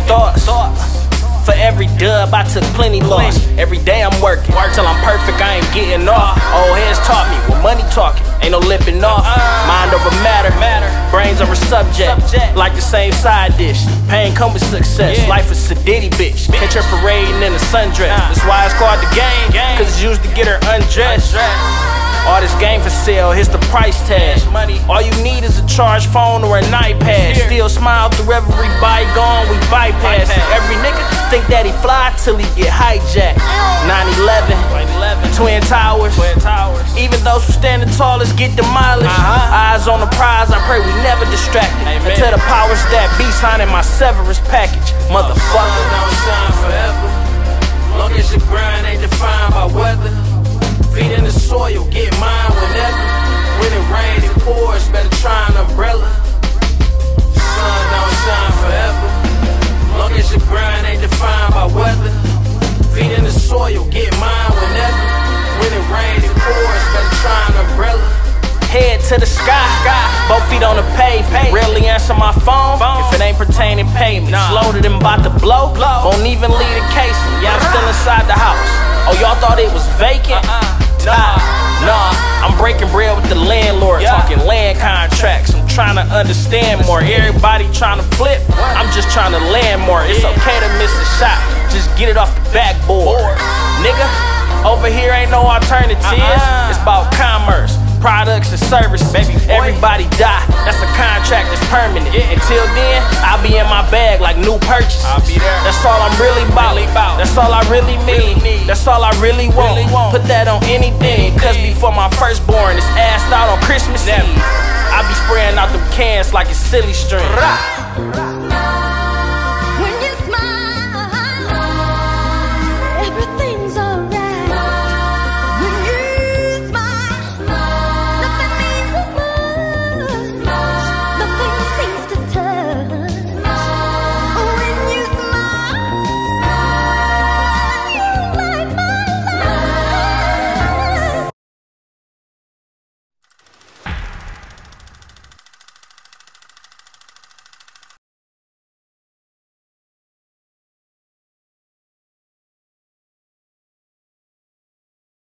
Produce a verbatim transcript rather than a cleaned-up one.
thoughts. For every dub, I took plenty loss. Every day I'm working, till I'm perfect, I ain't getting off. Old heads taught me, when money talking, ain't no lipping off. Mind over matter, brains over subject, like the same side dish. Pain come with success, life is a ditty bitch. Catch her parading in a sundress. That's why it's called the game, cause it's used to get her undressed. All this game for sale, here's the price tag. All you need is a charged phone or an iPad. Still smile through every bygone, we bypass it. Every nigga think that he fly till he get hijacked. nine eleven, Twin Towers. Even those who stand the tallest get demolished. Eyes on the prize, I pray we never distracted. Until the powers that be signing my severance package. Motherfucker. Don't shine forever. Long as your grind ain't defined by weather. Feet in the soil, get mine whenever. When it rains, it pours, better try an umbrella. Sun don't shine forever. Long as your grind ain't defined by weather. Feet in the soil, get mine whenever. When it rains, it pours, better try an umbrella. Head to the sky, both feet on the pavement. Rarely answer my phone if it ain't pertaining payments. Loaded and about to blow, won't even leave the casing. Yeah, I'm still inside the house. Oh, y'all thought it was vacant? Nah, nah, I'm breaking bread with the landlord, talking land contracts. I'm trying to understand more. Everybody trying to flip, I'm just trying to land more. It's okay to miss a shot, just get it off the backboard. Nigga, over here ain't no alternatives. It's about commerce, products and services. Everybody die, that's a contract that's permanent. Until then, I'll be in my bag like new purchases. That's all I'm really about, that's all I really mean. That's all I really want, put that on anything. Cause before my firstborn is assed out on Christmas Eve, I be spraying out them cans like it's silly string.